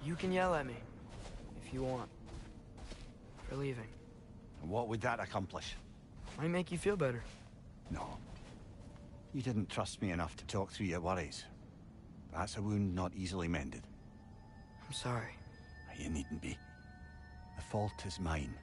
You can yell at me, if you want, for leaving. And what would that accomplish? Might make you feel better. No. You didn't trust me enough to talk through your worries. That's a wound not easily mended. I'm sorry. You needn't be. The fault is mine.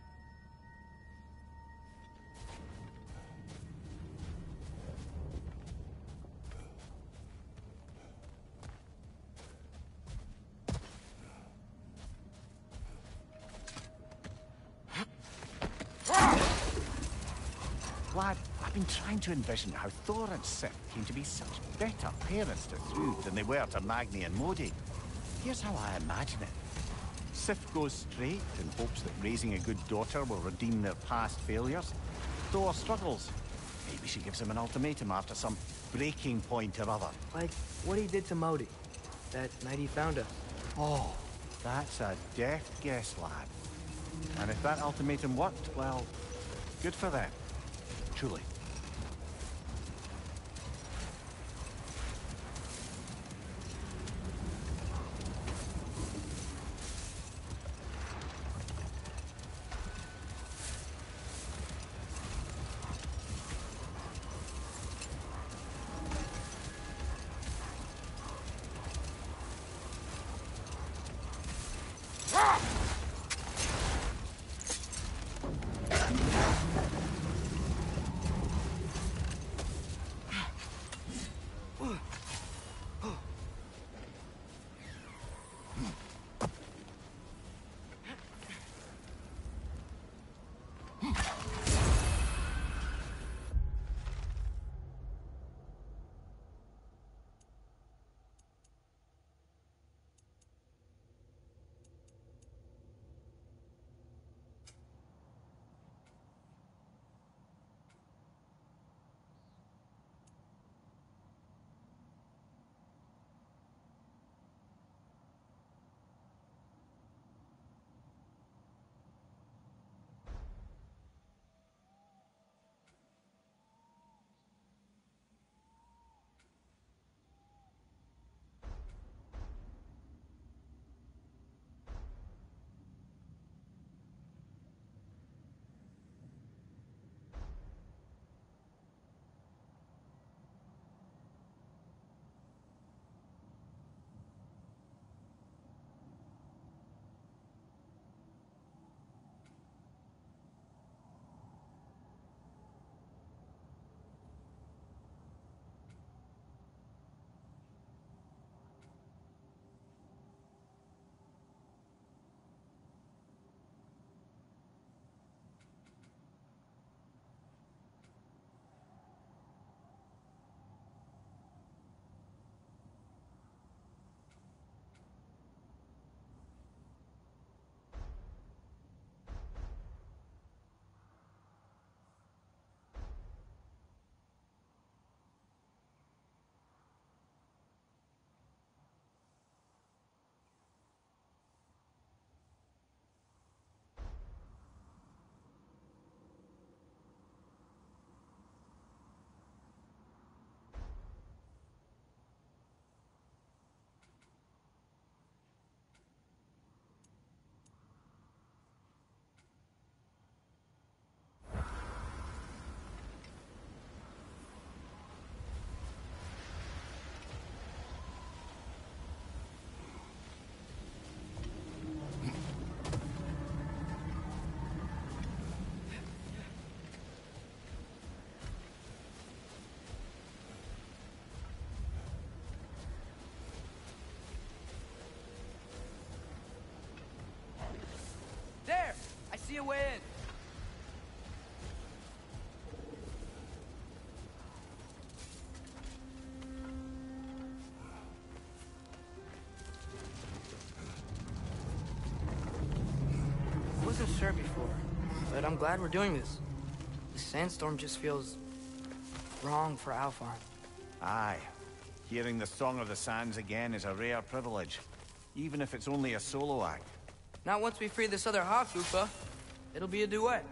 Lad, I've been trying to envision how Thor and Sif came to be such better parents to Thrud than they were to Magni and Modi. Here's how I imagine it. Sif goes straight and hopes that raising a good daughter will redeem their past failures. Thor struggles. Maybe she gives him an ultimatum after some breaking point or other. Like what he did to Modi, that night he found us. Oh, that's a deft guess, lad. And if that ultimatum worked, well, good for them. Truly. See a way in. I wasn't sure before, but I'm glad we're doing this. The sandstorm just feels wrong for Alfheim. Aye. Hearing the Song of the Sands again is a rare privilege, even if it's only a solo act. Not once we free this other Hakufa. It'll be a duet.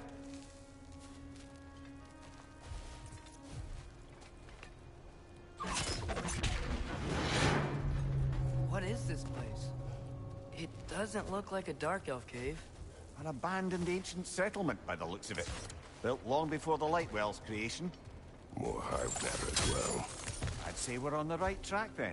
What is this place? It doesn't look like a Dark Elf cave. An abandoned ancient settlement by the looks of it. Built long before the Lightwell's creation. More hive matter as well. I'd say we're on the right track then.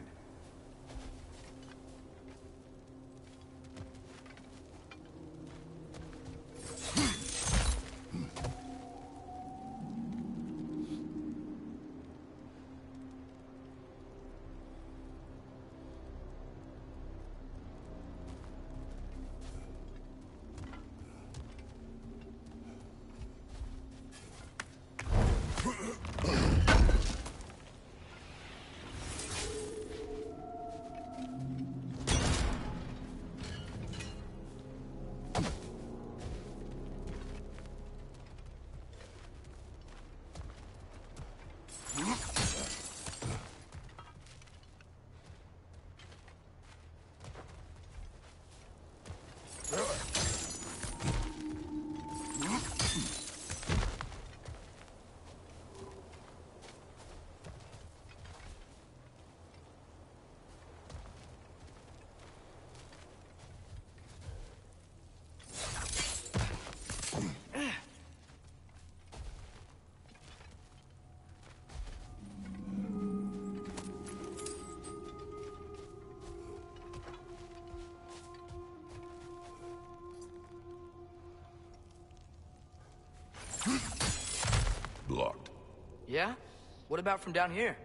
Blocked. Yeah? What about from down here?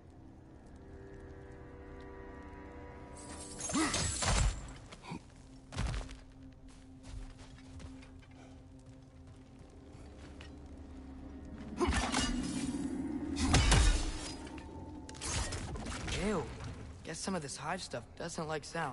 Ew. Guess some of this hive stuff doesn't like sound.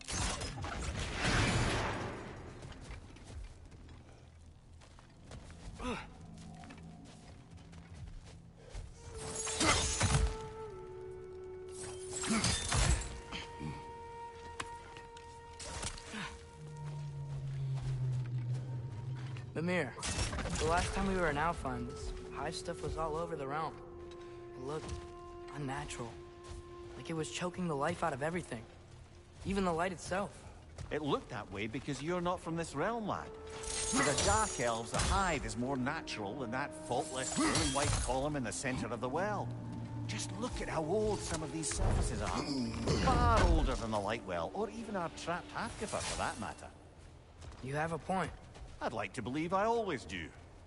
Mimir, the last time we were in Alfheim, this hive stuff was all over the realm. It looked unnatural. Like it was choking the life out of everything. Even the light itself. It looked that way because you're not from this realm, lad. For the Dark Elves, the hive is more natural than that faultless, glowing white column in the center of the well. Just look at how old some of these surfaces are. Far older than the Lightwell, or even our trapped Halfgiffer for that matter. You have a point. I'd like to believe I always do.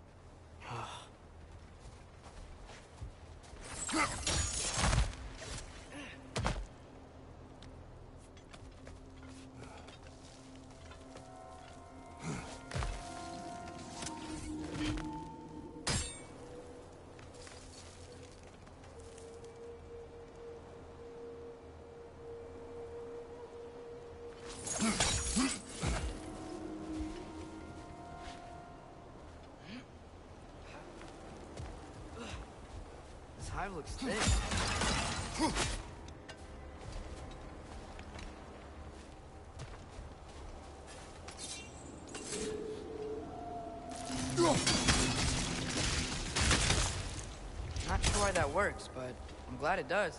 This hive looks thick. Not sure why that works, but I'm glad it does.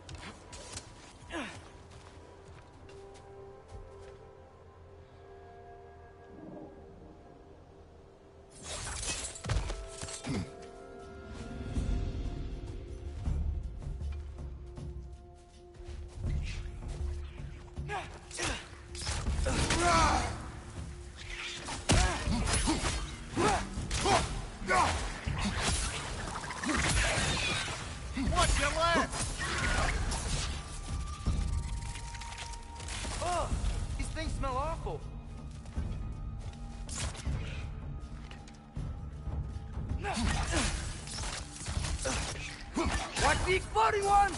Watch your left! Oh, these things smell awful. Watch the exploding ones!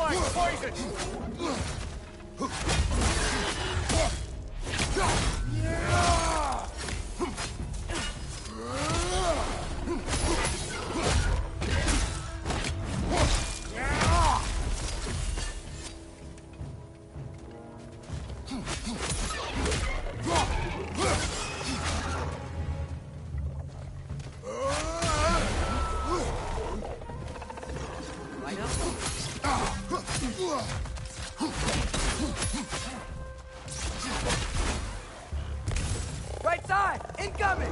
flying poison! Right side! Incoming!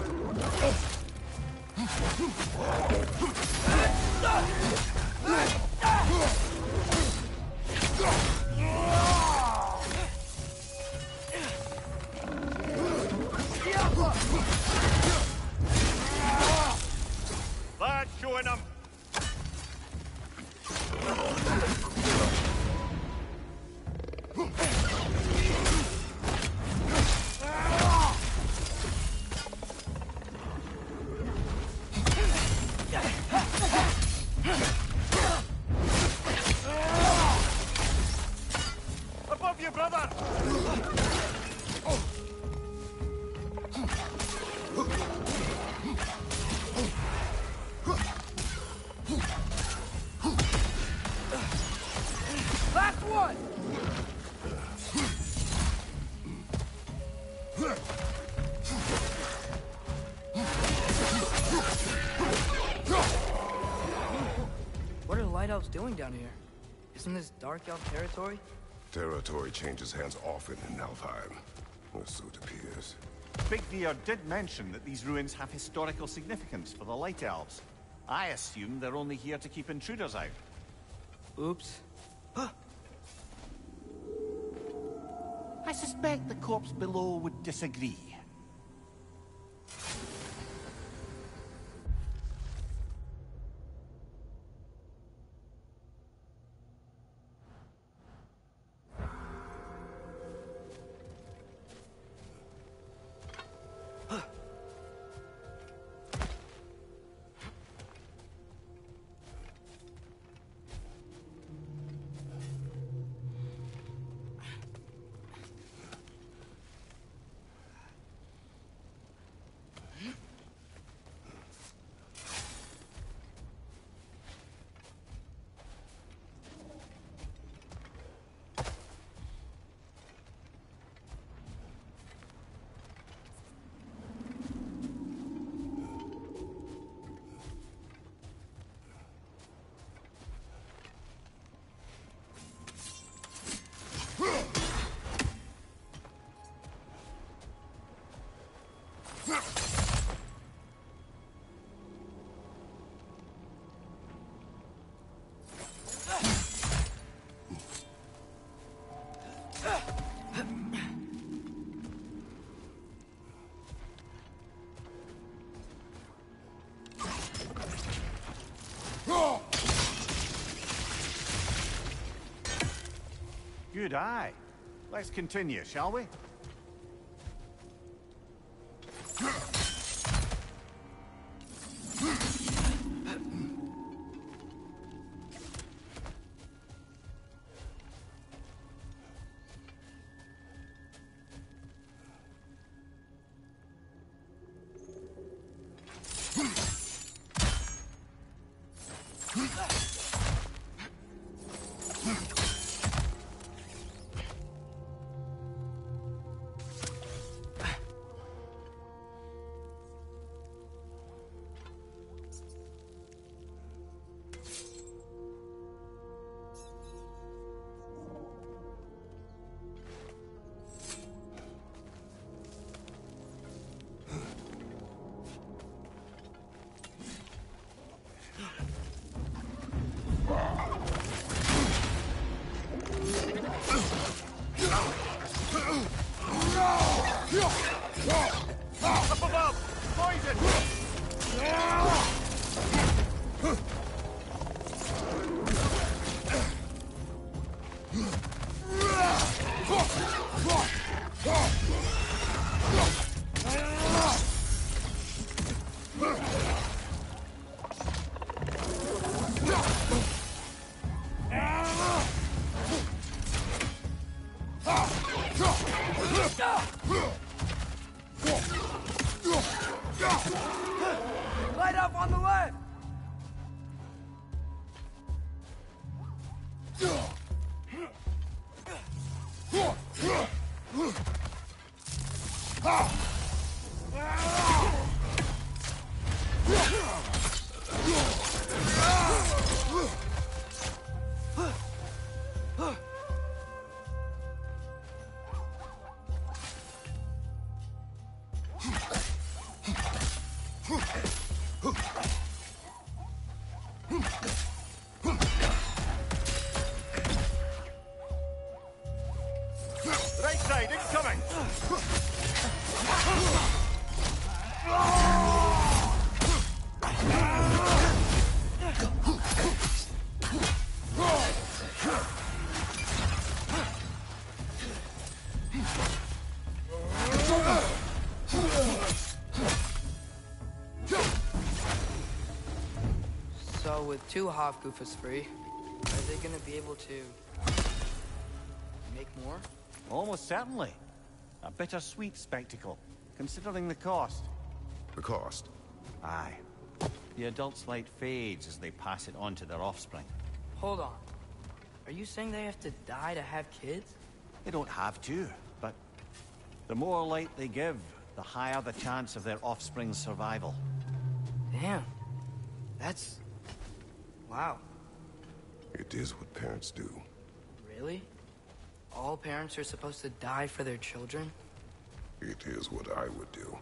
That's showing them! Above you, brother! Last one! What are the Light Elves doing down here? Isn't this Dark Elf territory? Territory changes hands often in Nalfheim. Or so it appears. Big Veer did mention that these ruins have historical significance for the Light Elves. I assume they're only here to keep intruders out. Oops. I suspect the corpse below would disagree. Good eye. Let's continue, shall we? Light up on the left! Right side, incoming! So with two Hofgufas free, are they gonna be able to make more? Almost certainly. A bittersweet spectacle, considering the cost. The cost? Aye. The adult's light fades as they pass it on to their offspring. Hold on. Are you saying they have to die to have kids? They don't have to, but the more light they give, the higher the chance of their offspring's survival. Damn. That's... wow. It is what parents do. Really? All parents are supposed to die for their children? It is what I would do.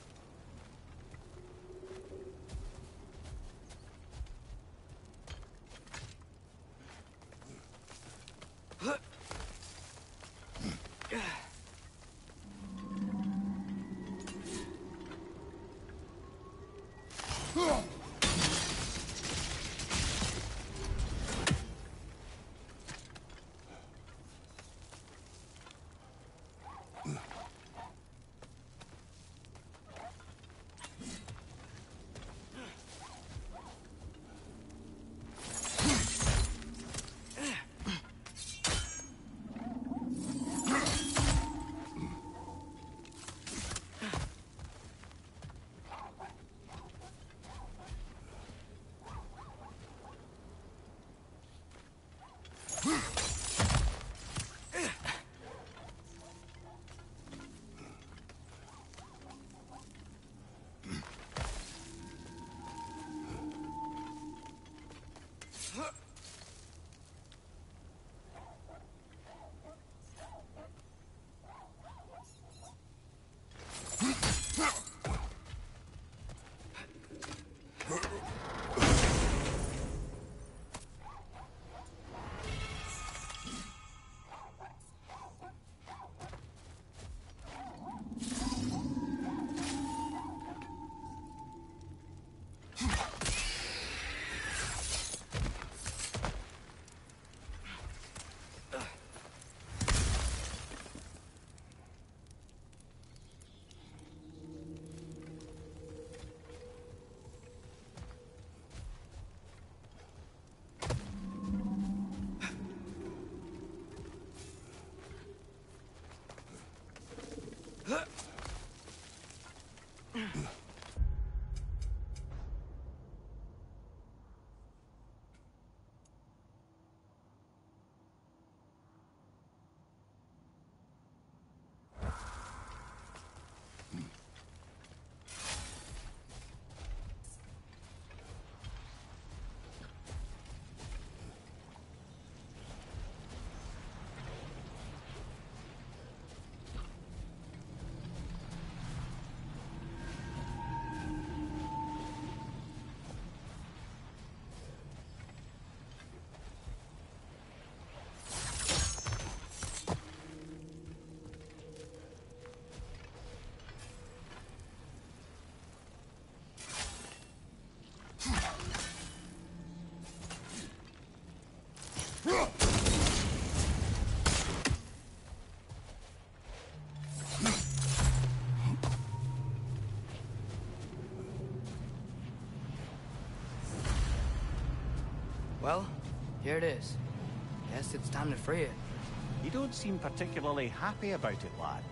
Well, here it is. Guess it's time to free it. You don't seem particularly happy about it, lad.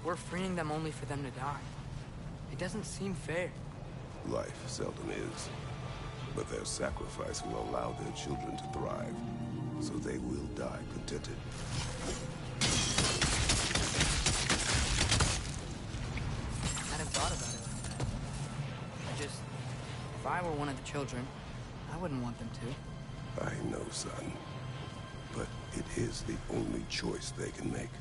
We're freeing them only for them to die. It doesn't seem fair. Life seldom is. But their sacrifice will allow their children to thrive. So they will die contented. I hadn't thought about it like that. If I were one of the children, I wouldn't want them to. I know, son. But it is the only choice they can make.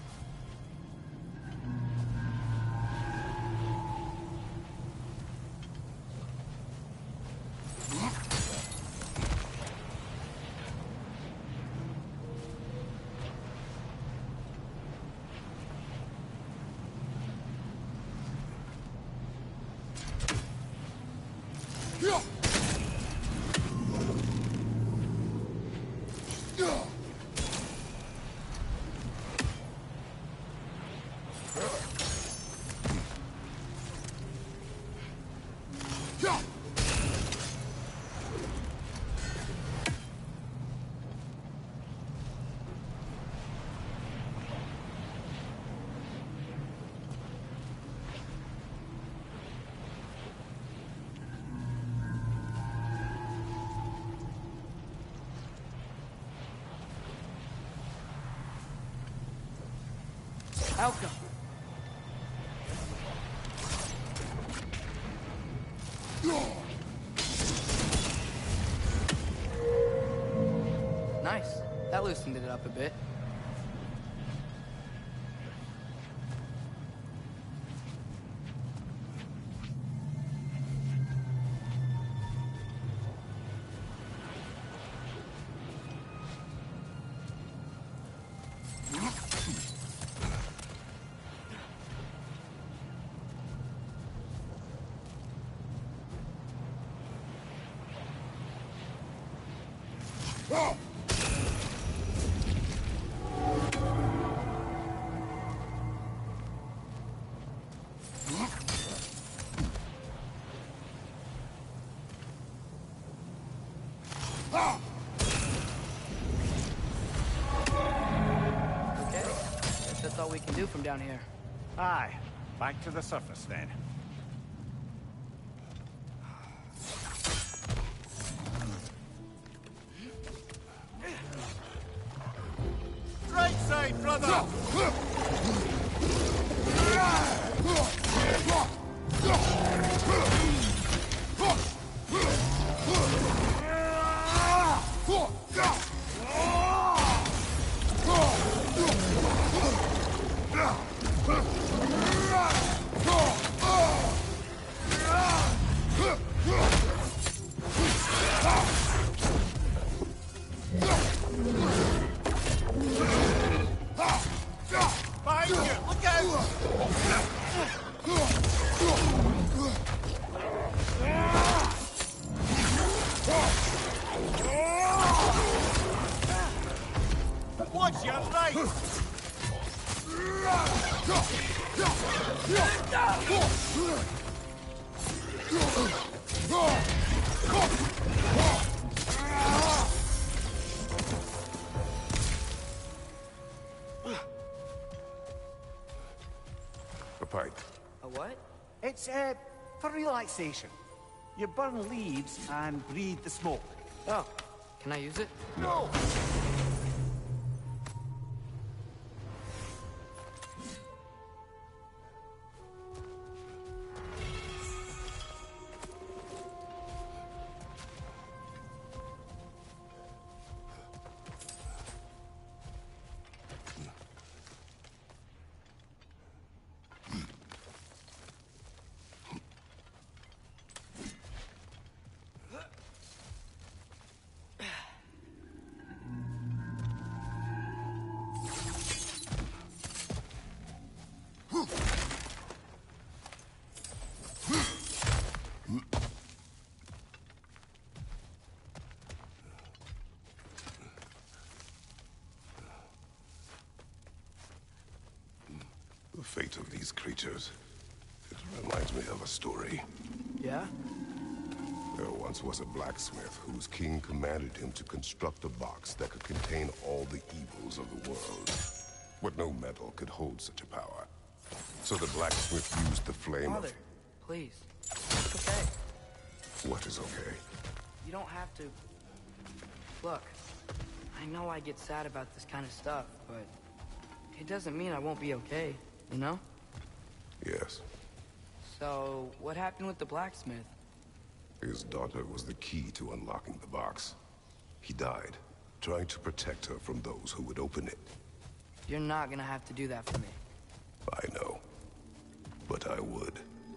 Malcolm! Nice. That loosened it up a bit. Okay, guess that's all we can do from down here. Aye. Back to the surface then. Right side, brother! Behind you! Look out! Watch your right! A pipe. A what? It's, for relaxation. You burn leaves and breathe the smoke. Oh, can I use it? No! The fate of these creatures. It reminds me of a story. Yeah? There once was a blacksmith whose king commanded him to construct a box that could contain all the evils of the world. But no metal could hold such a power. So the blacksmith used the flame Father, please. It's okay. What is okay? You don't have to... Look, I know I get sad about this kind of stuff, but... it doesn't mean I won't be okay, you know? Yes. So, what happened with the blacksmith? His daughter was the key to unlocking the box. He died, trying to protect her from those who would open it. You're not gonna have to do that for me. I know. But I would.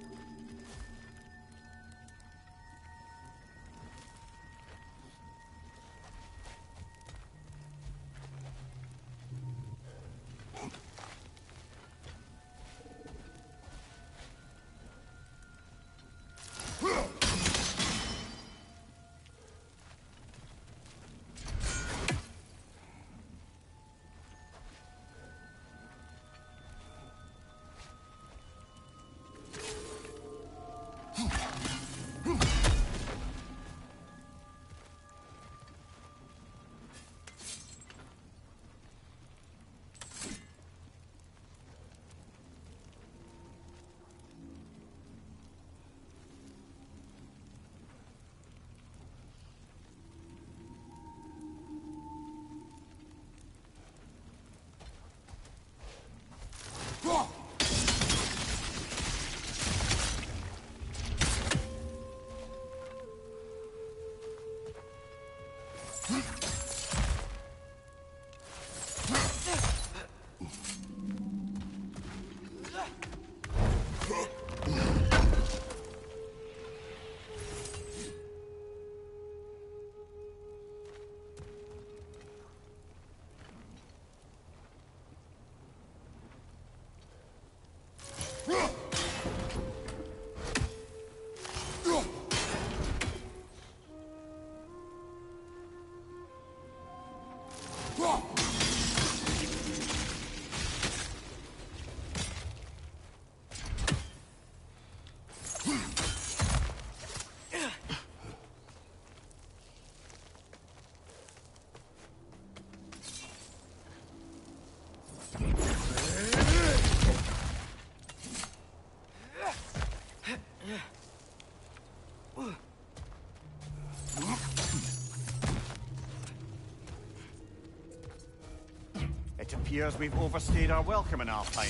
It appears we've overstayed our welcome in Alpine.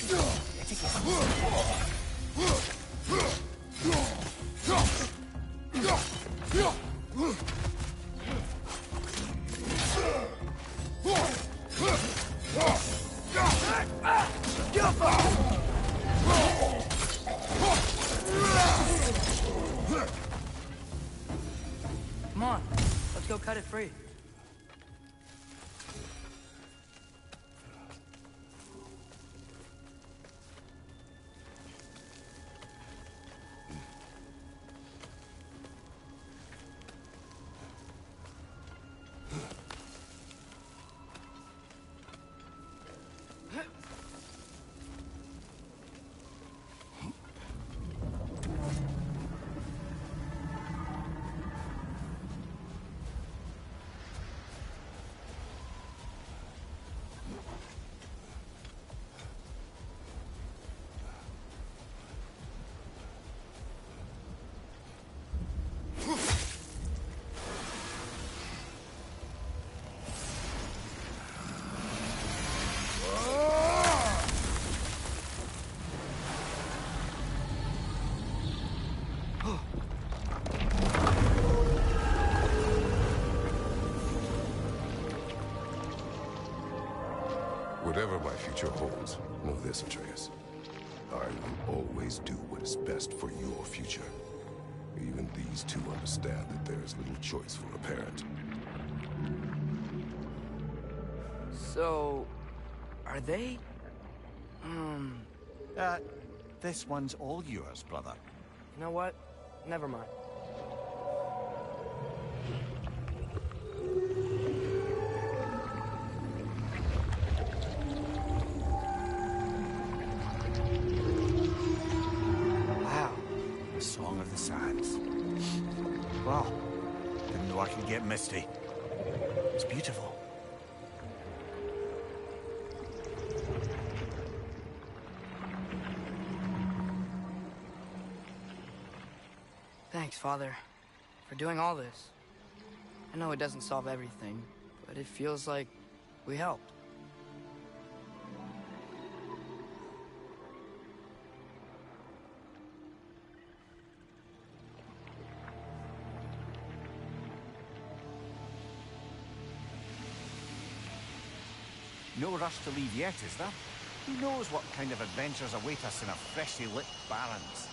Come on, let's go cut it free. Whatever my future holds, know this, Atreus. I will always do what is best for your future. Even these two understand that there is little choice for a parent. So... are they... This one's all yours, brother. You know what? Never mind. Wow. The Song of the Sands. Wow. Didn't know I could get misty. It's beautiful. Thanks, Father, for doing all this. I know it doesn't solve everything, but it feels like we helped. No rush to leave yet, is there? Who knows what kind of adventures await us in our freshly lit barrens?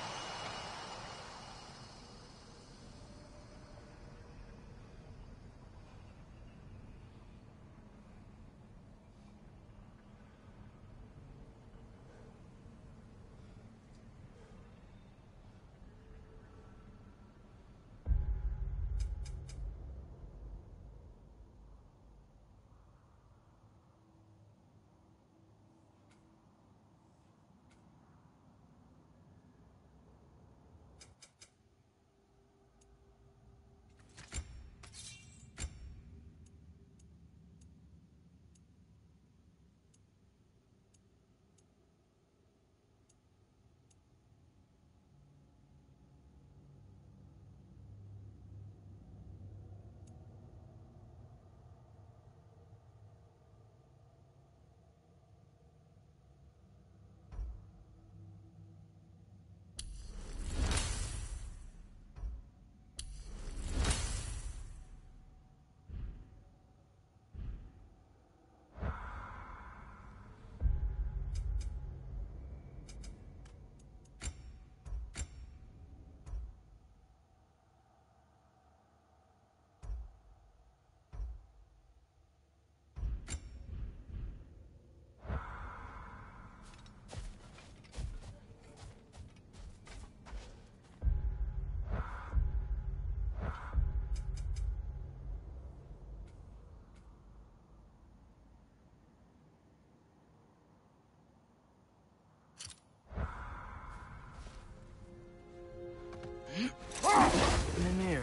Mimir,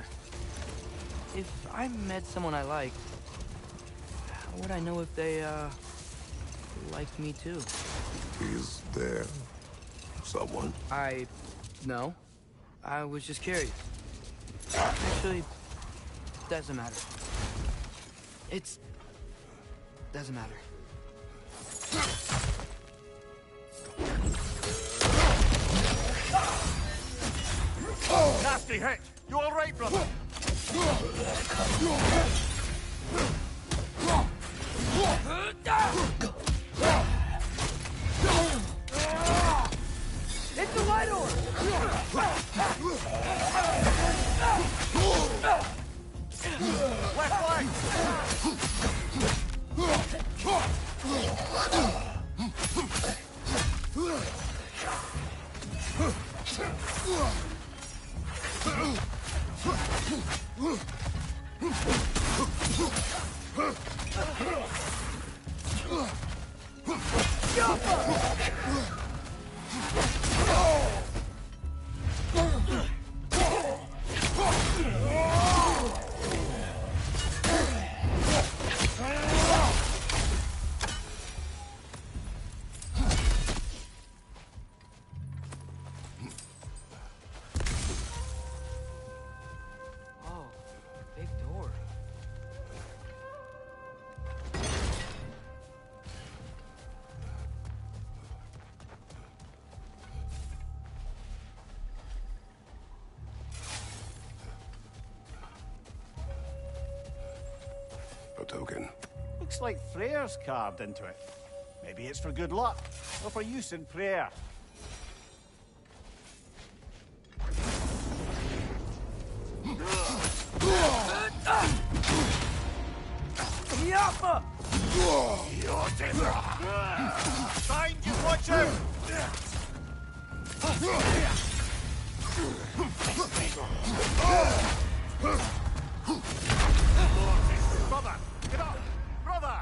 if I met someone I liked, how would I know if they, liked me too? Is there someone? No. I was just curious. Actually, doesn't matter. Doesn't matter. Nasty hit! You all right, brother? Hit the light orb! Left leg! Oh, big door. A token. Looks like Freyr's carved into it. Maybe it's for good luck, or for use in prayer. Yappa! Find you, watch out! Brother, get up! Brother!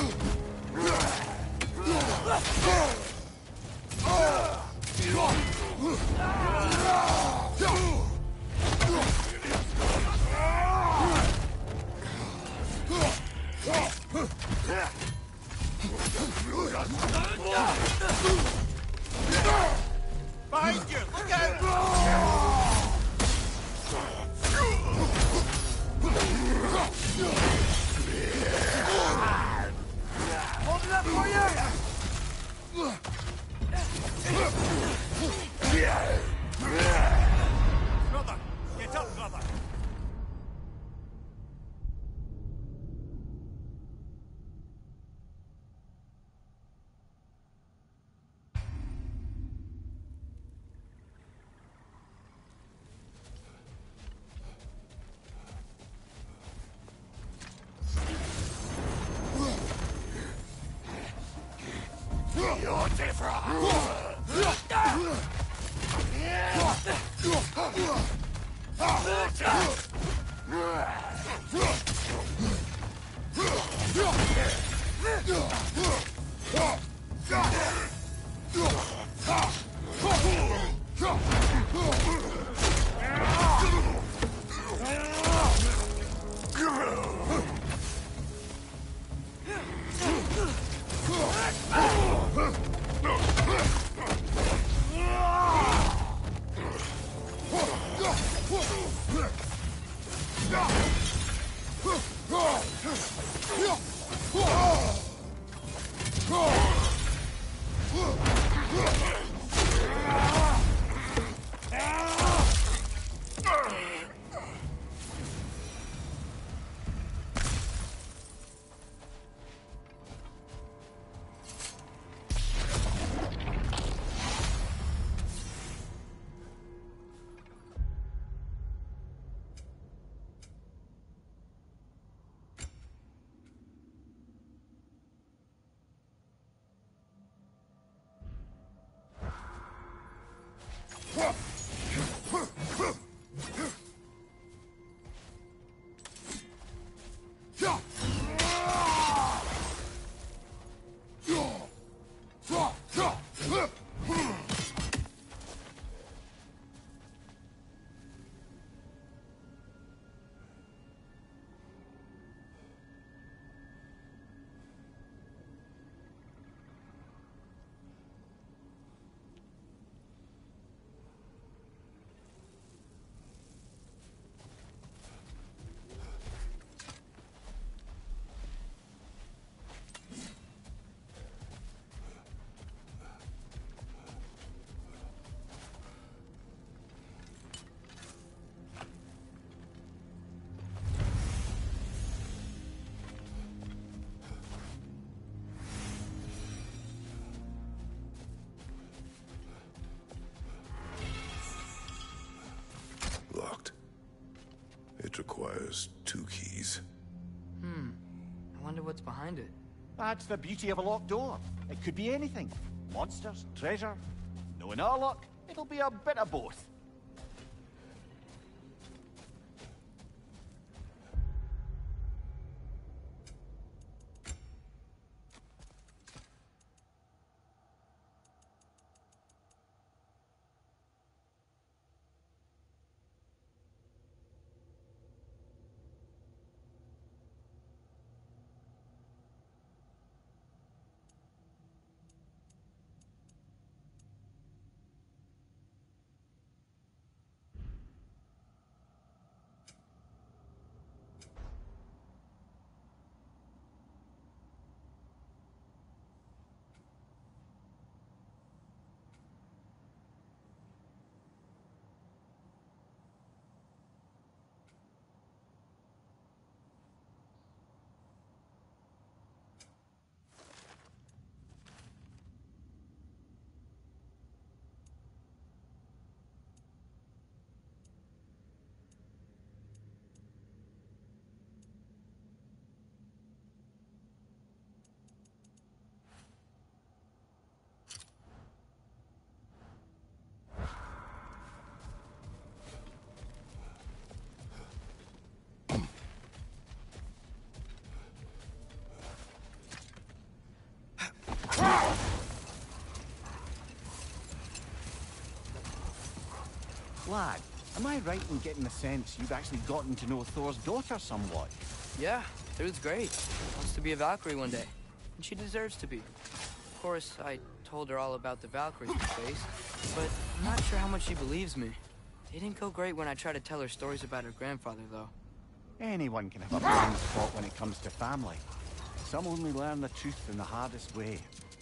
Behind you! Look out! Hold it up for you! Brother! Get up, brother! You're Locked. It requires 2 keys. I wonder what's behind it. That's the beauty of a locked door. It could be anything. Monsters, treasure. Knowing our luck, it'll be a bit of both. lad, am I right in getting the sense you've actually gotten to know Thor's daughter somewhat? Yeah, Thru's great. Wants to be a Valkyrie one day. And she deserves to be. Of course, I told her all about the Valkyries we face, but I'm not sure how much she believes me. It didn't go great when I tried to tell her stories about her grandfather, though. Anyone can have a blind spot when it comes to family. Some only learn the truth in the hardest way.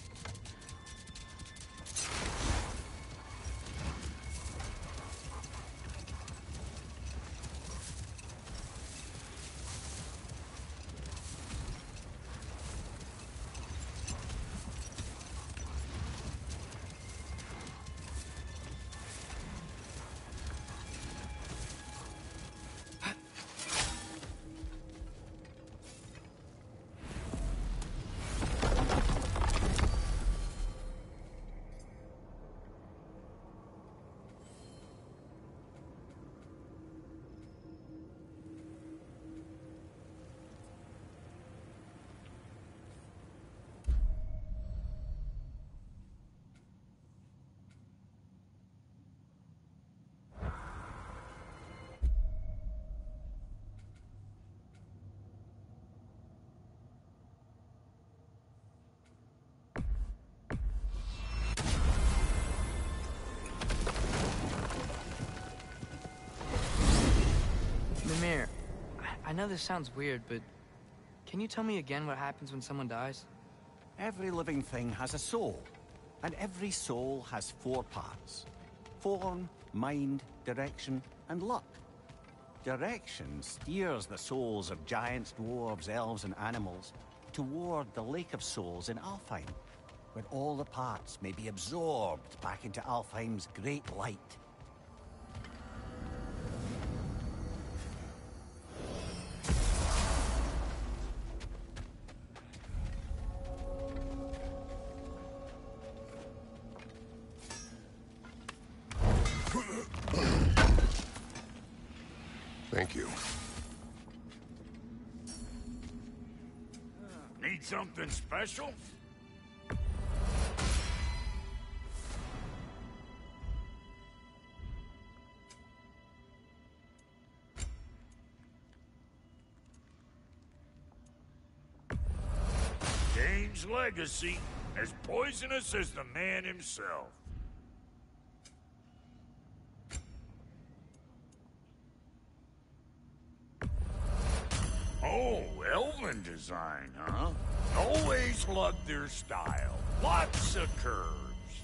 Mimir, I know this sounds weird, but can you tell me again what happens when someone dies? Every living thing has a soul, and every soul has 4 parts. Form, mind, direction, and luck. Direction steers the souls of giants, dwarves, elves, and animals toward the Lake of Souls in Alfheim, where all the parts may be absorbed back into Alfheim's great light. Thank you. Need something special? Kane's legacy, as poisonous as the man himself. Oh, elven design, huh? Always loved their style. Lots of curves.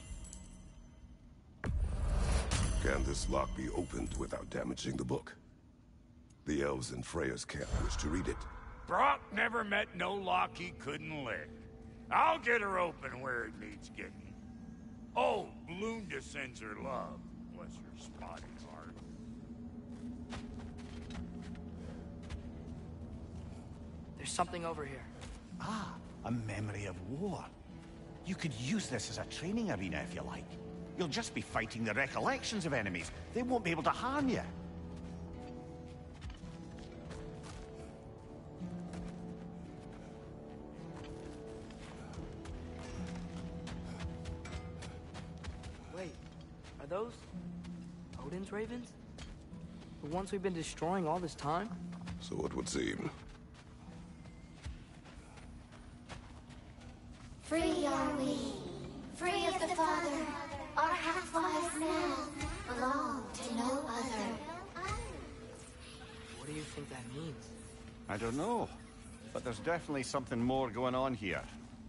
Can this lock be opened without damaging the book? The elves in Freya's camp wish to read it. Brock never met no lock he couldn't lick. I'll get her open where it needs getting. Oh, Lunda sends her love. Bless her spotted heart. There's something over here. Ah, a memory of war. You could use this as a training arena if you like. You'll just be fighting the recollections of enemies. They won't be able to harm you. Wait, are those Odin's ravens? The ones we've been destroying all this time? So it would seem. Free are we, free of the Father. Our half-lives now belong to no other. What do you think that means? I don't know, but there's definitely something more going on here.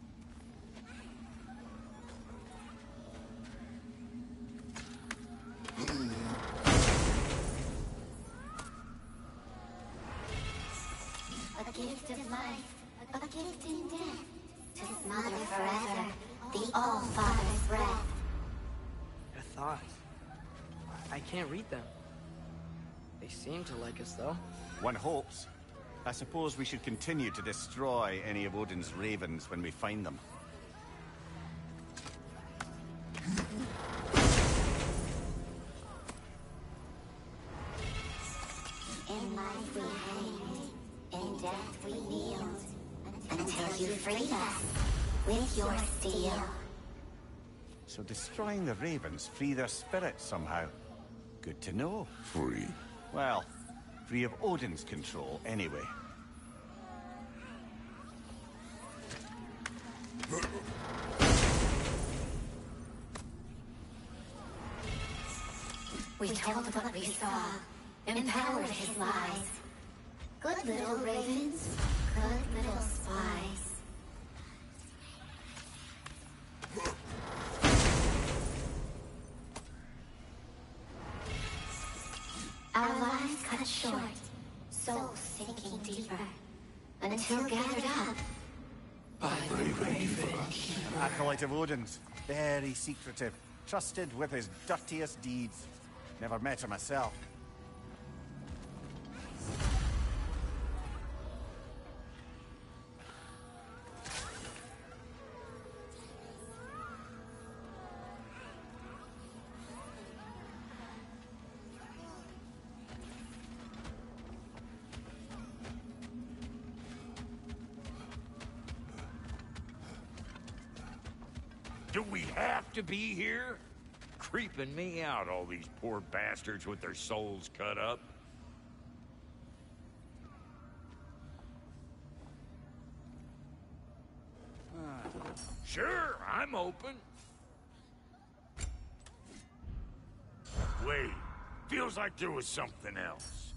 A gift of life, a gift in death. To smother forever the All-Father's breath. Their thoughts. I can't read them. They seem to like us, though. One hopes. I suppose we should continue to destroy any of Odin's ravens when we find them. In life we hanged, in death we kneeled, until you freed us with your steel. So destroying the ravens free their spirits somehow. Good to know. Free. Well, free of Odin's control, anyway. We told what we saw, empowered his lies. Good little ravens, good little spies. Our lives cut short, souls sinking deeper, until gathered up. Acolyte of Odin's. Very secretive. Trusted with his dirtiest deeds. Never met her myself. Do we have to be here? Creeping me out, all these poor bastards with their souls cut up. Sure, I'm open. Wait, feels like there was something else.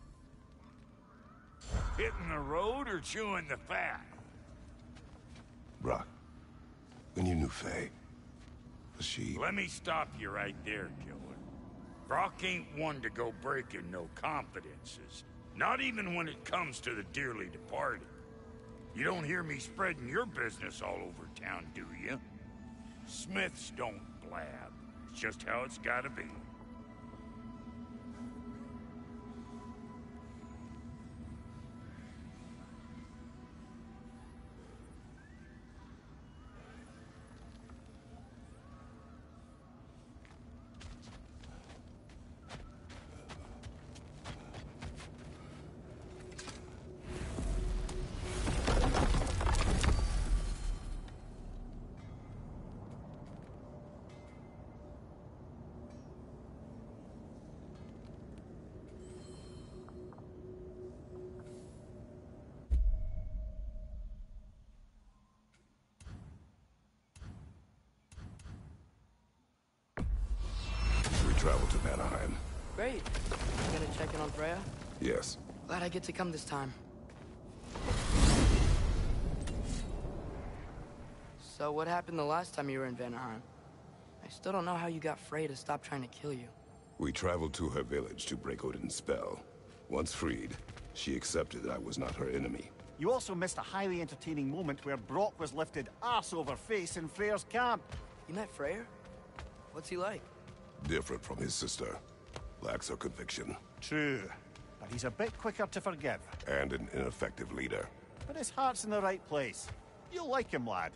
Hitting the road or chewing the fat? Brock, when you knew Faye, was she... Let me stop you right there, killer. Brock ain't one to go breaking no confidences. Not even when it comes to the dearly departed. You don't hear me spreading your business all over town, do you? Smiths don't blab. It's just how it's gotta be. Travel to Vanaheim. Great. You gonna check in on Freya? Yes. Glad I get to come this time. So what happened the last time you were in Vanaheim? I still don't know how you got Freya to stop trying to kill you. We traveled to her village to break Odin's spell. Once freed, she accepted that I was not her enemy. You also missed a highly entertaining moment where Brock was lifted arse over face in Freyr's camp. You met Freyr? What's he like? Different from his sister. Lacks her conviction. True, but he's a bit quicker to forgive. And an ineffective leader. But his heart's in the right place. You'll like him, lad.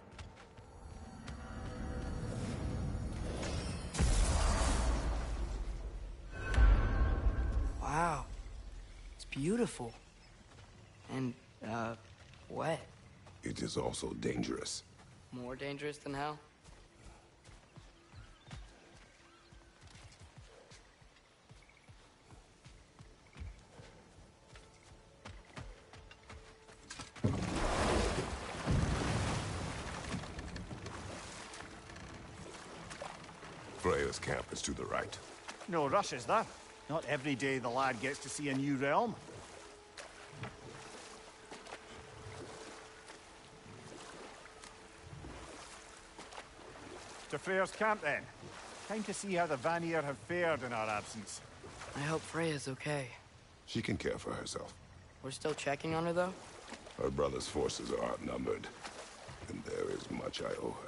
Wow. It's beautiful. And, wet. It is also dangerous. More dangerous than hell? Freya's camp is to the right. No rush, is there? Not every day the lad gets to see a new realm. To Freyr's camp, then. Time to see how the Vanir have fared in our absence. I hope Freya's okay. She can care for herself. We're still checking on her, though? Her brother's forces are outnumbered, and there is much I owe her.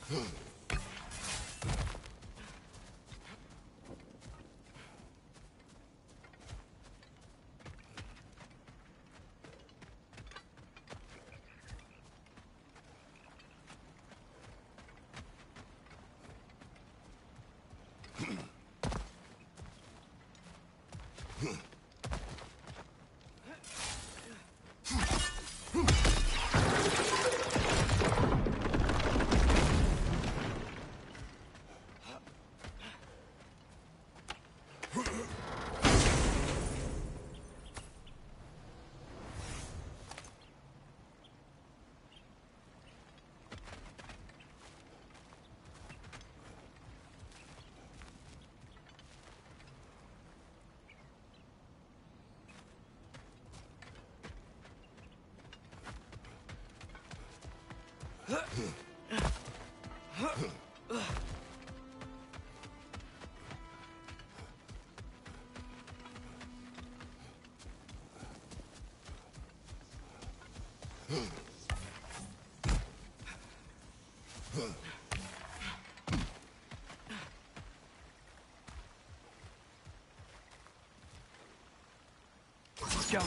Let's go.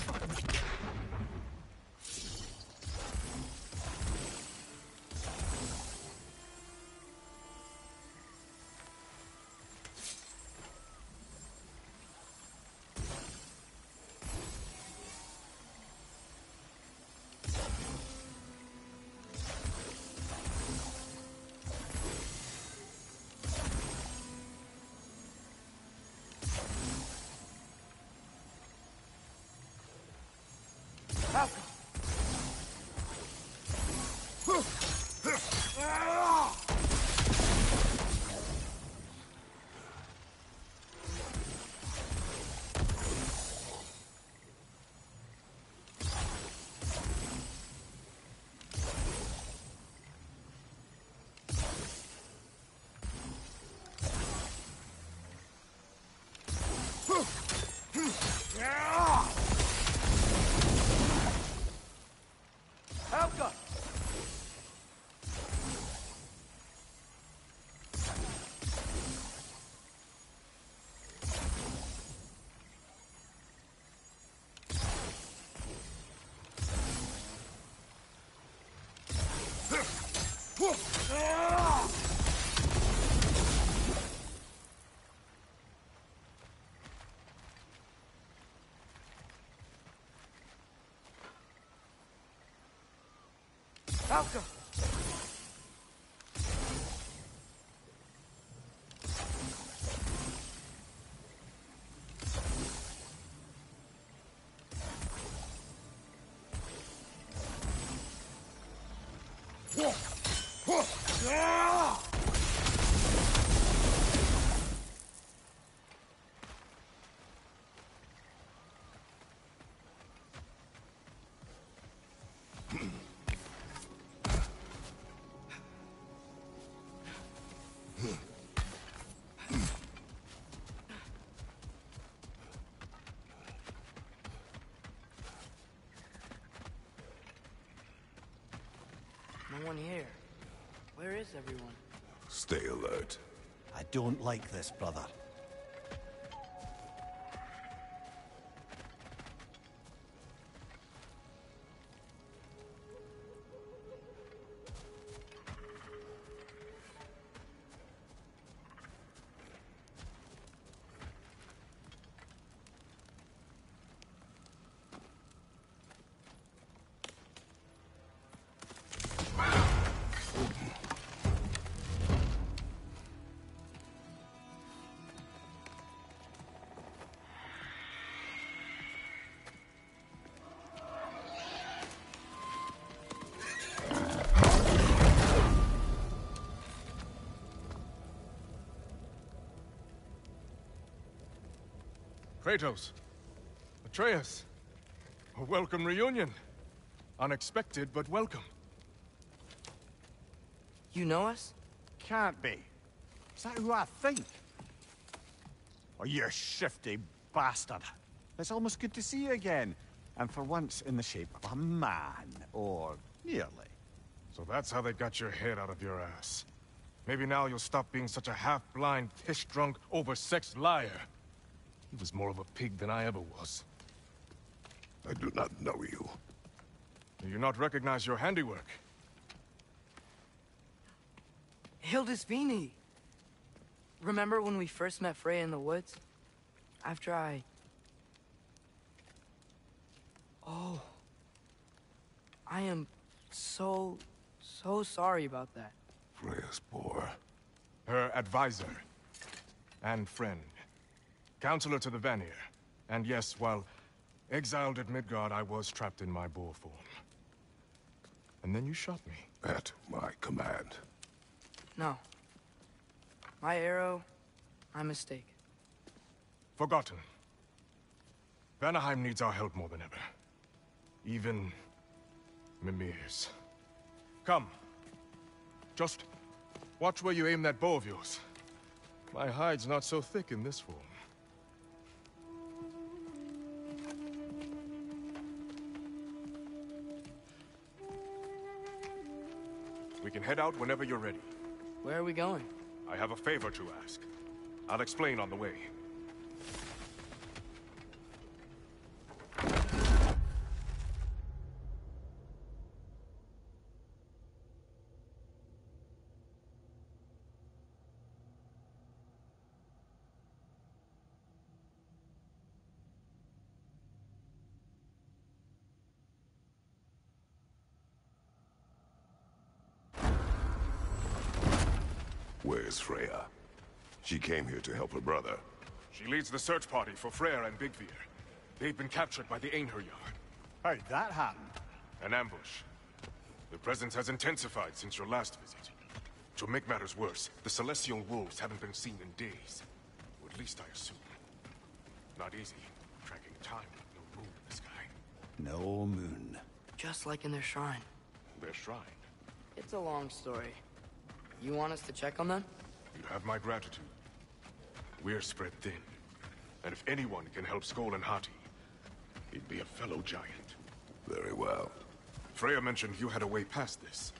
Falco! Falco! Falco! No one here. Where is everyone? Stay alert. I don't like this, brother. Kratos. Atreus. A welcome reunion. Unexpected, but welcome. You know us? Can't be. Is that who I think? Oh, you shifty bastard. It's almost good to see you again. And for once in the shape of a man, or nearly. So that's how they got your head out of your ass. Maybe now you'll stop being such a half-blind, piss-drunk, oversexed liar. He was more of a pig than I ever was. I do not know you. Do you not recognize your handiwork? Hildisvini! Remember when we first met Freya in the woods? After I... Oh. I am so sorry about that. Freya Spore. Her advisor. And friend. Counselor to the Vanir. And yes, while exiled at Midgard, I was trapped in my boar form. And then you shot me. At my command. No. My arrow, my mistake. Forgotten. Vanaheim needs our help more than ever. Even Mimir's. Come. Just watch where you aim that bow of yours. My hide's not so thick in this form. We can head out whenever you're ready. Where are we going? I have a favor to ask. I'll explain on the way. Where's Freya? She came here to help her brother. She leads the search party for Freyr and Bigvir. They've been captured by the Einherjar. How'd that happen? An ambush. The presence has intensified since your last visit. To make matters worse, the Celestial Wolves haven't been seen in days. Or at least I assume. Not easy, tracking time with no moon in the sky. No moon. Just like in their shrine. Their shrine. It's a long story. You want us to check on them? You have my gratitude. We're spread thin. And if anyone can help Skoll and Hati, he'd be a fellow giant. Very well. Freya mentioned you had a way past this.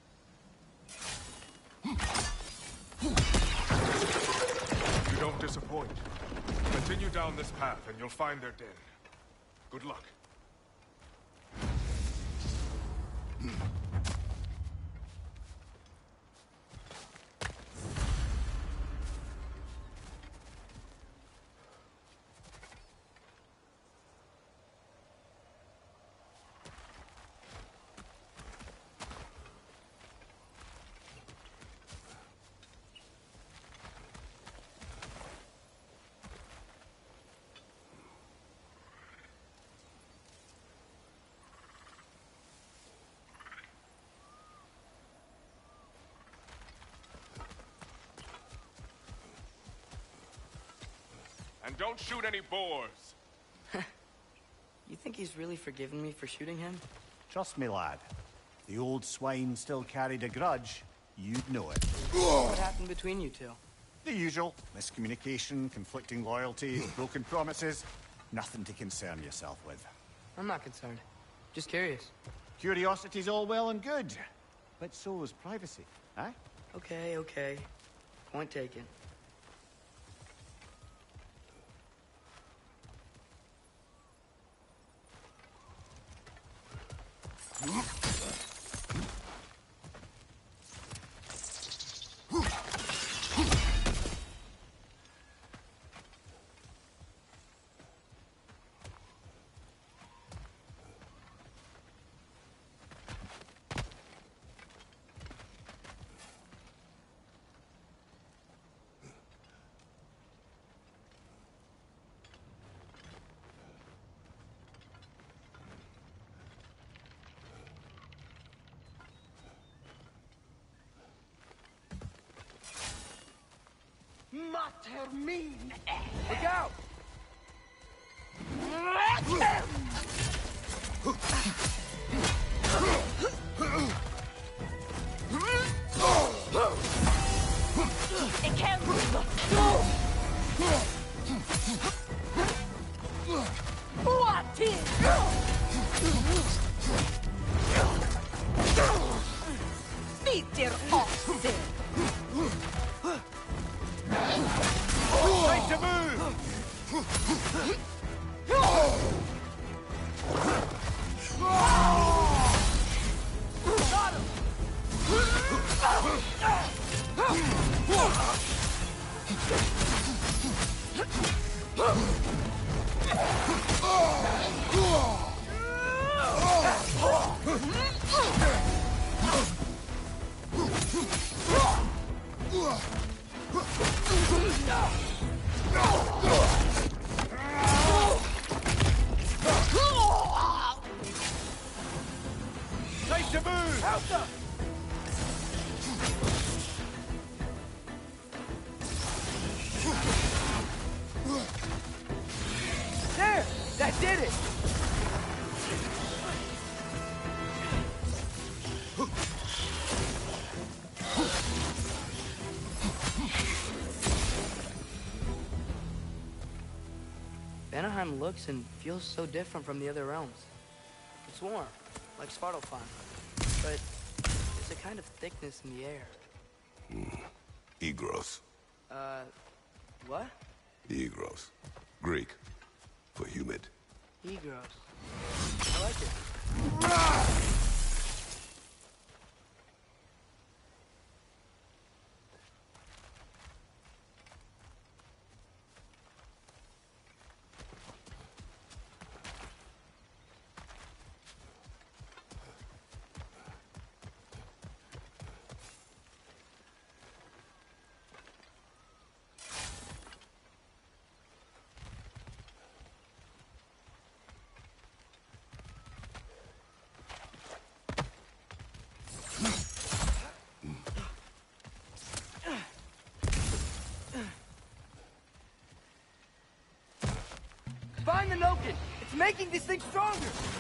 You don't disappoint. Continue down this path and you'll find their den. Good luck. And don't shoot any boars! You think he's really forgiven me for shooting him? Trust me, lad. The old swine still carried a grudge. You'd know it. What happened between you two? The usual. Miscommunication, conflicting loyalties, broken promises. Nothing to concern yourself with. I'm not concerned. Just curious. Curiosity's all well and good. But so is privacy, eh? Okay, okay. Point taken. Look out! Bitter oxen! Time to move! Help them! There! That did it! Vanaheim looks and feels so different from the other realms. It's warm, like Svartalfheim, but there's a kind of thickness in the air. Egros. What? Egros. Greek. For humid. Egros. I like it. Find the Noken! It's making this thing stronger!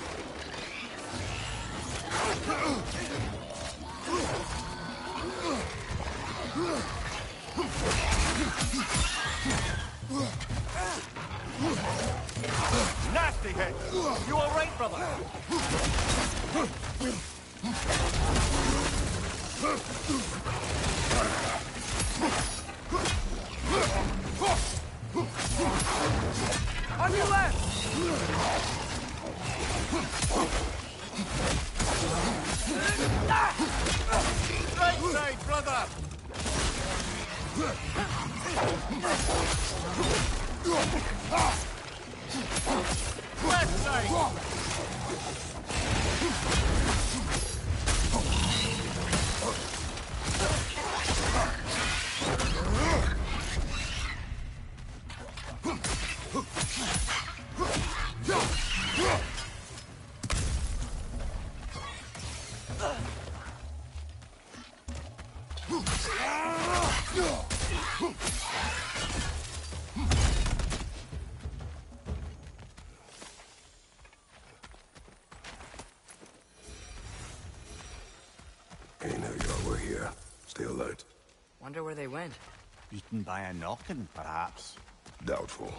Nasty hit! You all right, brother? On your left! Right side, brother! Left side! Hey, now y'all were here. Stay alert. Wonder where they went. Eaten by a knockin', perhaps. Doubtful.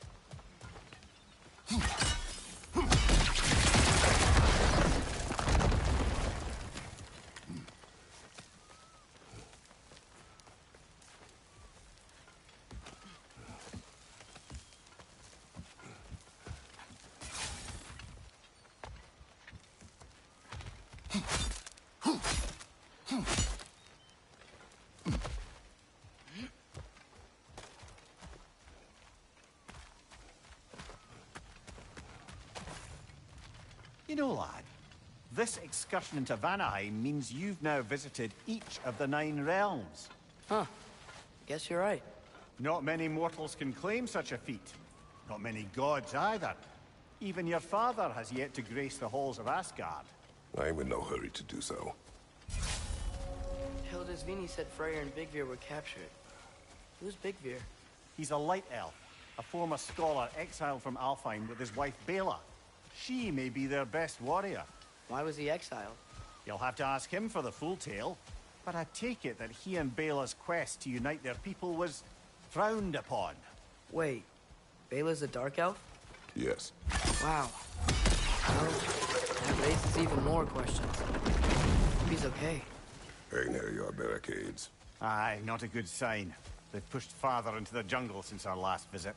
You know, lad, this excursion into Vanaheim means you've now visited each of the 9 realms. Huh. Guess you're right. Not many mortals can claim such a feat. Not many gods either. Even your father has yet to grace the halls of Asgard. I am in no hurry to do so. Hildisvini said Freyr and Bigvir were captured. Who's Bigvir? He's a light elf, a former scholar exiled from Alfheim with his wife Bela. She may be their best warrior. Why was he exiled? You'll have to ask him for the full tale. But I take it that he and Bela's quest to unite their people was frowned upon. Wait, Bela's a dark elf? Yes. Wow. Well, that raises even more questions. Hope he's okay. Hey, there you are, barricades. Aye, not a good sign. They've pushed farther into the jungle since our last visit.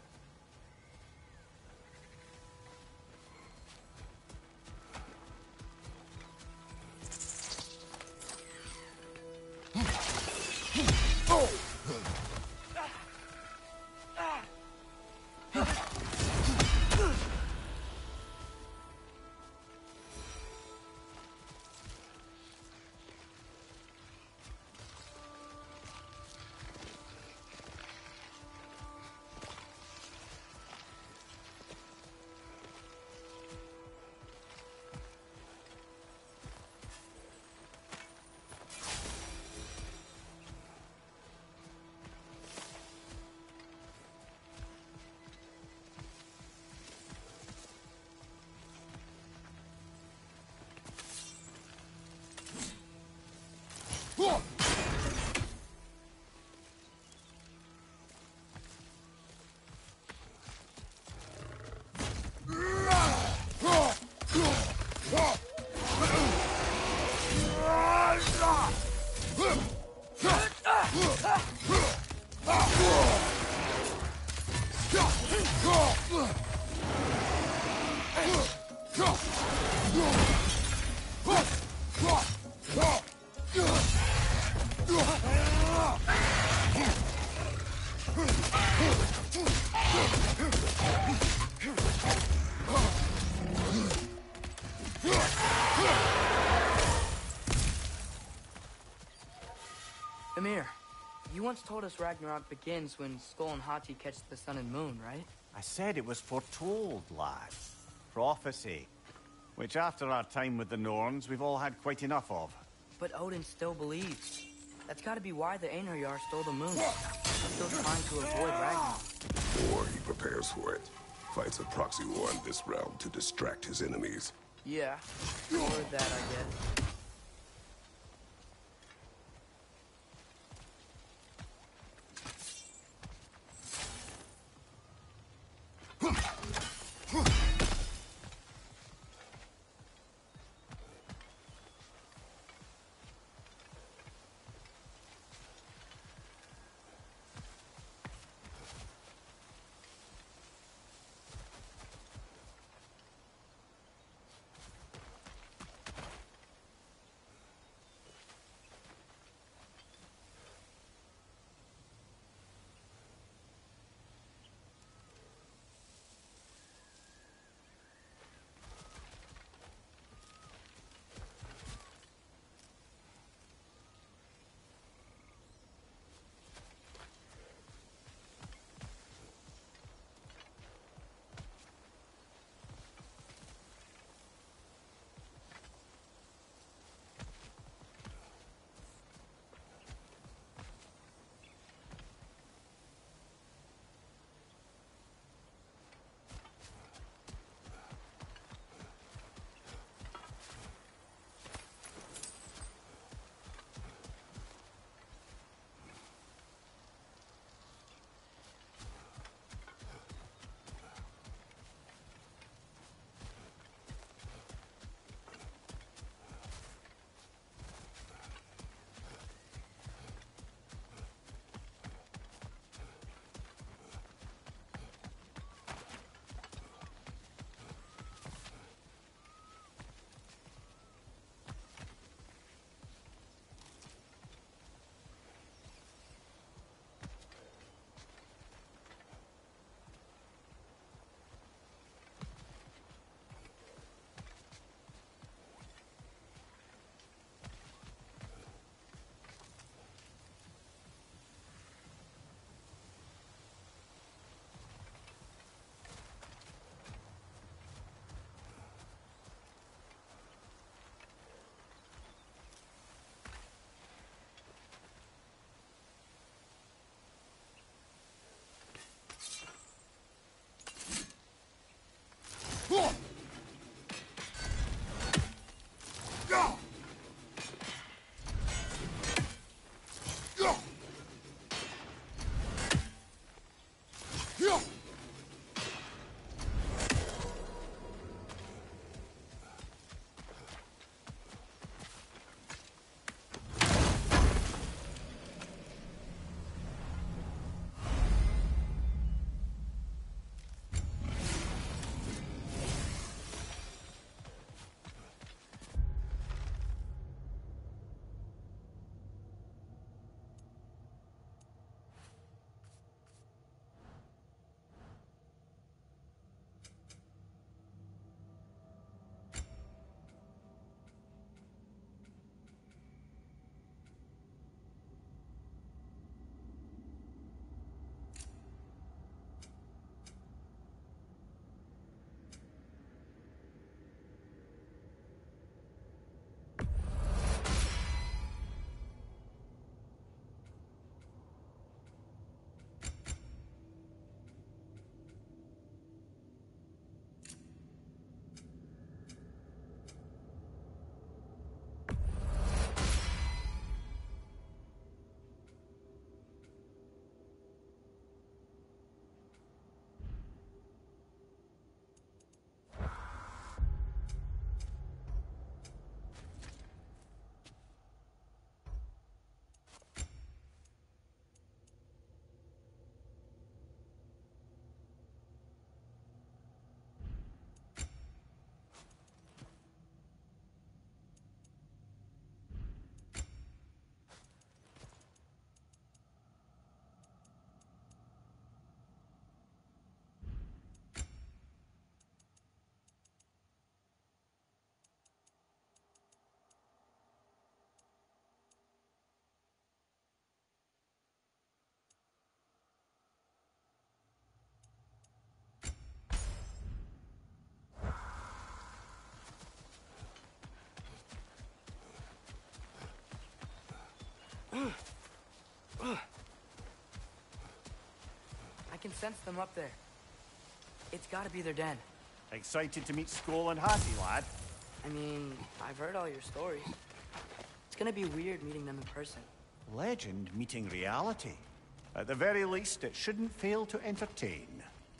Emir, you once told us Ragnarok begins when Skull and Hati catch the sun and moon, right? I said it was foretold, lad. Prophecy. Which after our time with the Norns, we've all had quite enough of. But Odin still believes. That's gotta be why the Einherjar stole the moon. Still trying to avoid Ragnarok. Or he prepares for it. Fights a proxy war in this realm to distract his enemies. Yeah, or that, I guess. can sense them up there. It's gotta be their den. Excited to meet Skoll and Hattie, lad? I mean, I've heard all your stories. It's gonna be weird meeting them in person. Legend meeting reality. At the very least, it shouldn't fail to entertain.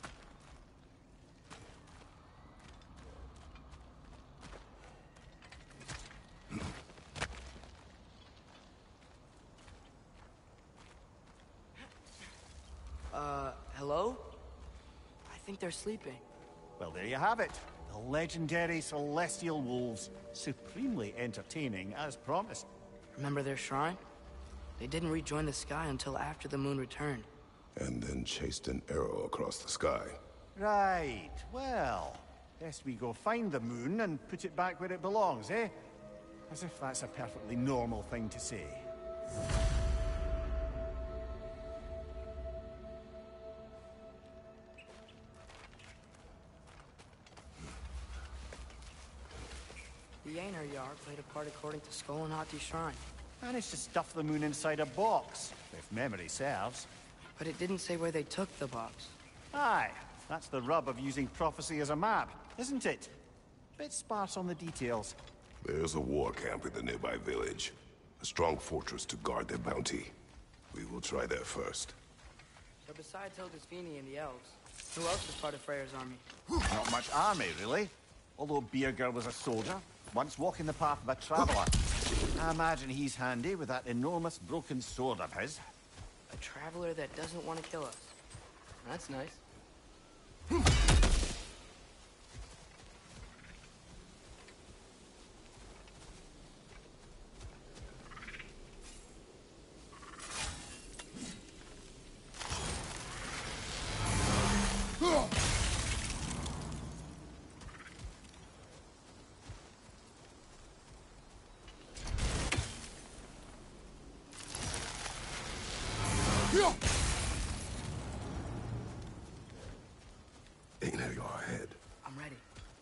Hello? I think they're sleeping. Well, there you have it. The legendary Celestial Wolves. Supremely entertaining, as promised. Remember their shrine? They didn't rejoin the sky until after the moon returned. And then chased an arrow across the sky. Right, well, best we go find the moon and put it back where it belongs, eh? As if that's a perfectly normal thing to say. The Einherjar played a part according to Skoll and Hati's shrine. Managed to stuff the moon inside a box, if memory serves. But it didn't say where they took the box. Aye, that's the rub of using prophecy as a map, isn't it? Bit sparse on the details. There's a war camp in the nearby village. A strong fortress to guard their bounty. We will try there first. So besides Hildisvini and the elves, who else was part of Freyr's army? Not much army, really. Although Birger was a soldier, once walking the path of a traveler. I imagine he's handy with that enormous broken sword of his. A traveler that doesn't want to kill us. That's nice. Einherjar ahead. I'm ready.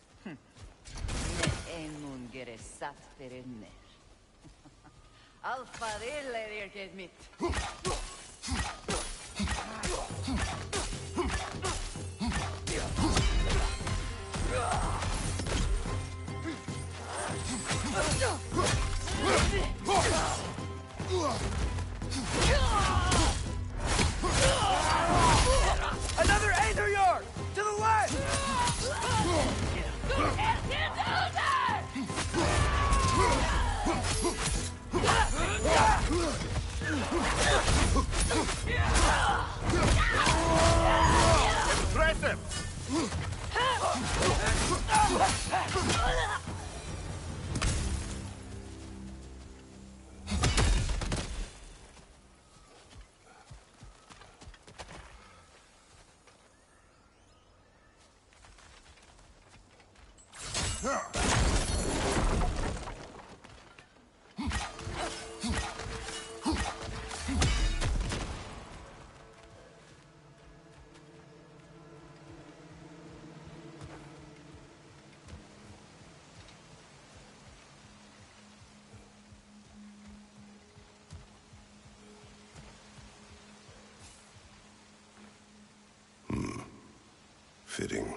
En gere satt derinne. Alfa dille virket mitt. Another Einherjar! To the left! Impressive! Fitting.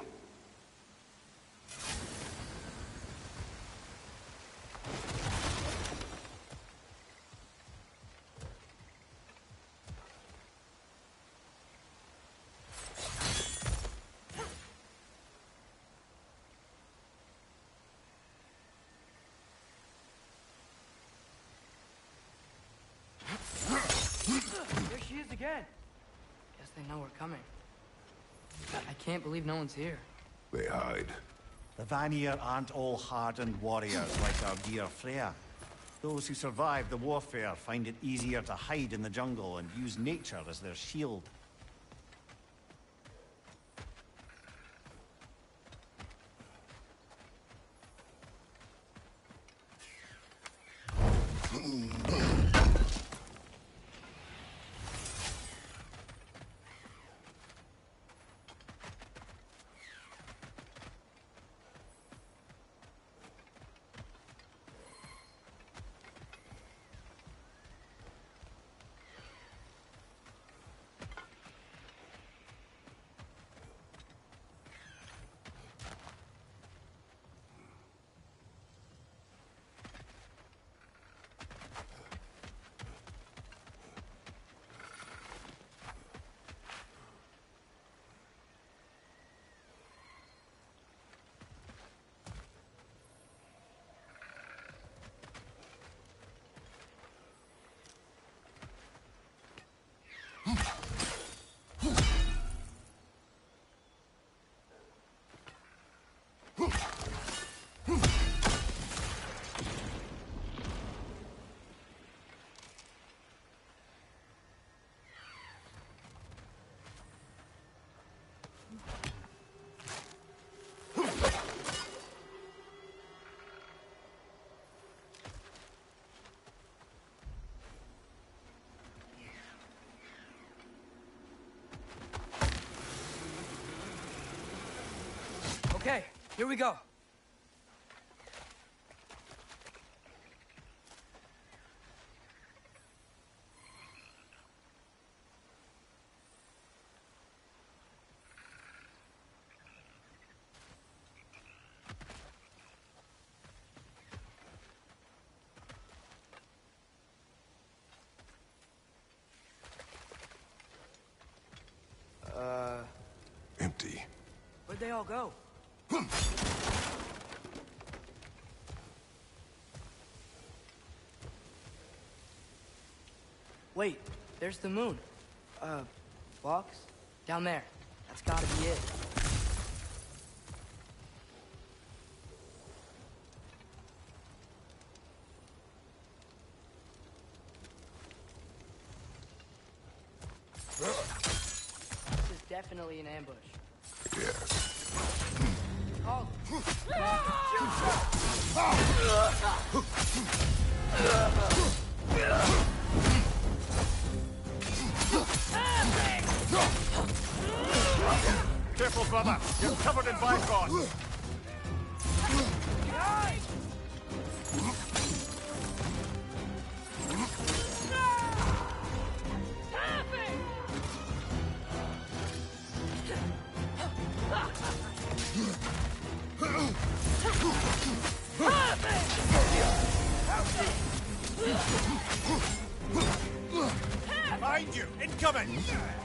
There she is again. Guess they know we're coming. I can't believe no one's here. They hide. The Vanir aren't all hardened warriors like our dear Freya. Those who survive the warfare find it easier to hide in the jungle and use nature as their shield. Okay, here we go. Empty. Where'd they all go? Wait, there's the moon. Box? Down there. That's gotta be it. This is definitely an ambush. Yes. Oh. Careful, brother. You're covered in Bifrost. Behind you! Incoming!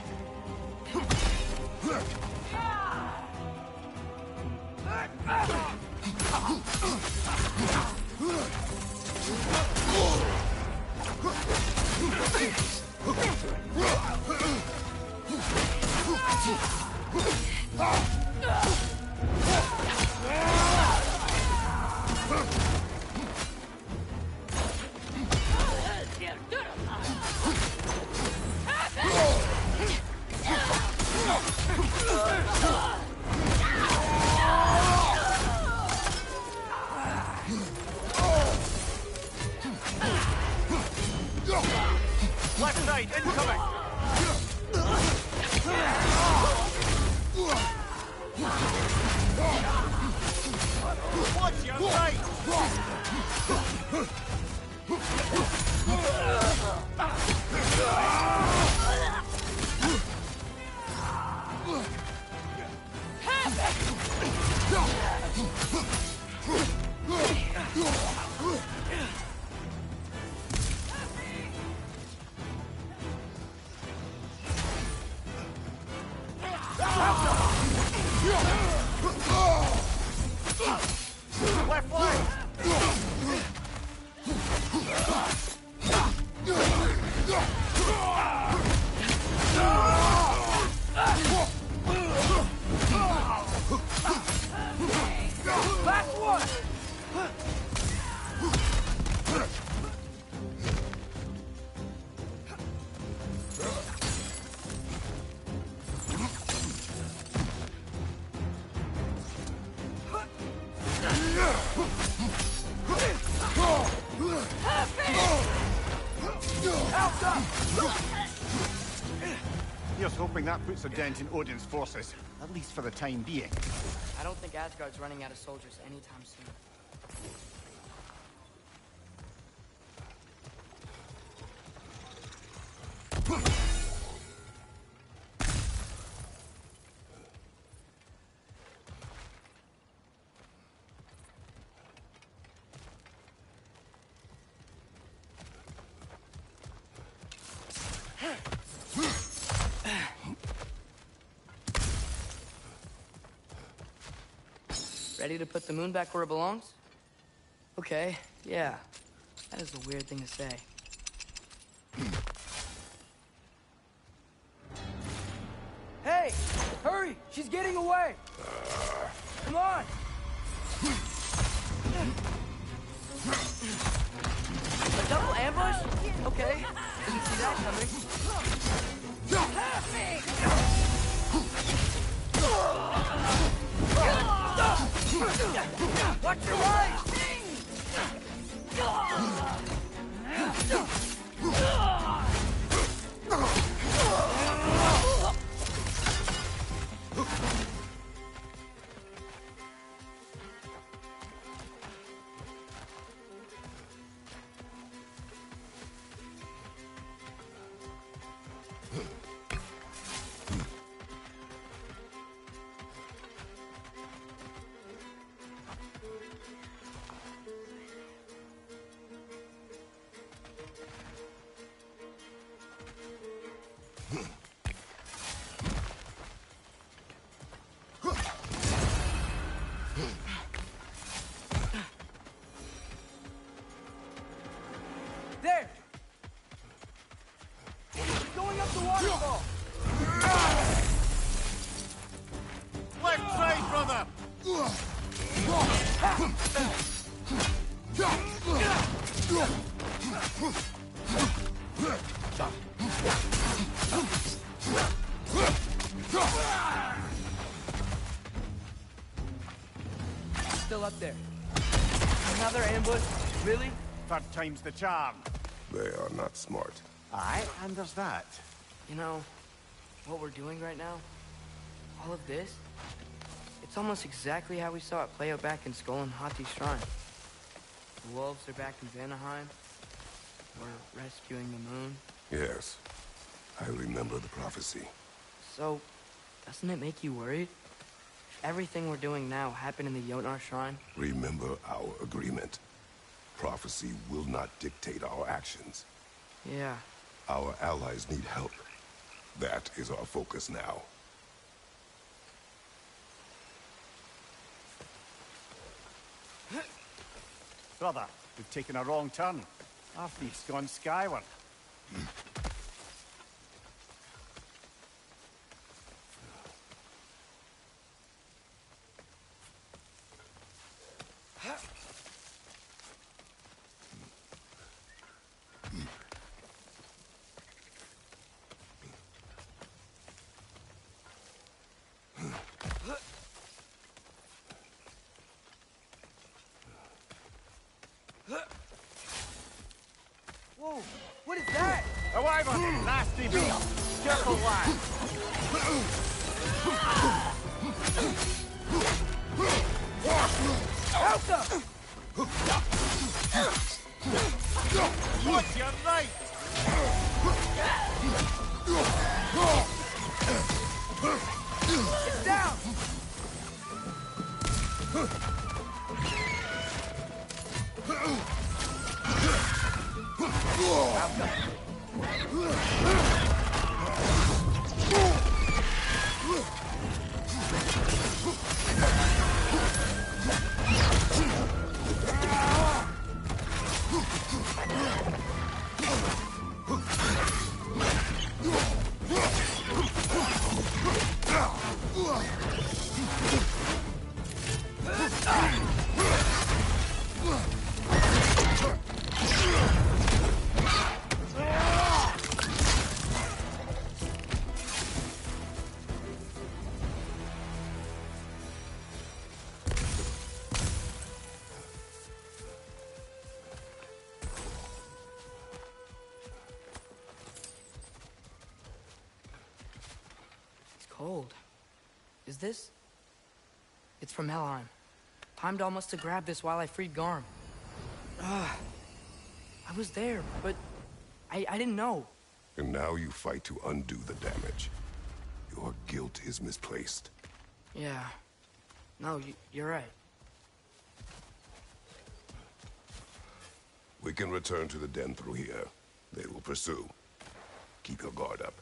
Left side, incoming! Watch your right! Left line! Last one! Here's hoping that puts a dent in Odin's forces, at least for the time being. I don't think Asgard's running out of soldiers anytime soon. Ready to put the moon back where it belongs? Okay, yeah. That is a weird thing to say. Hurry! She's getting away! Come on! A double ambush? Okay. Didn't see that coming. Watch your right! There! He's going up the waterfall! Left side, brother! Still up there. Another ambush? Really? Third time's the charm. They are not smart. Aye, and there's that. You know, what we're doing right now? All of this? It's almost exactly how we saw it play out back in Skull and Hati's shrine. The wolves are back in Vanaheim. We're rescuing the moon. Yes, I remember the prophecy. So, doesn't it make you worried? Everything we're doing now happened in the Jotnar shrine? Remember our agreement. Prophecy will not dictate our actions. Yeah. Our allies need help. That is our focus now. Brother, we've taken a wrong turn. Our thief's gone skyward. Whoa! What is that? A wyvern! Nasty beast! Careful, lad! Elsa! Watch your right! It's down! Cold. Is this? It's from Helheim. Heimdall must have grabbed this while I freed Garm. I was there, but I didn't know. And now you fight to undo the damage. Your guilt is misplaced. Yeah. No, you're right. We can return to the den through here. They will pursue. Keep your guard up.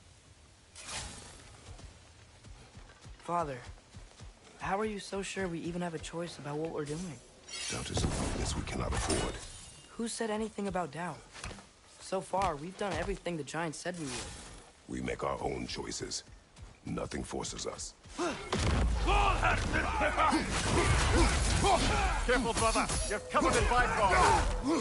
Father, how are you so sure we even have a choice about what we're doing? Doubt is a weakness we cannot afford. Who said anything about doubt? So far, we've done everything the Giants said we would. We make our own choices. Nothing forces us. Careful, brother. You're covered in Bifrost.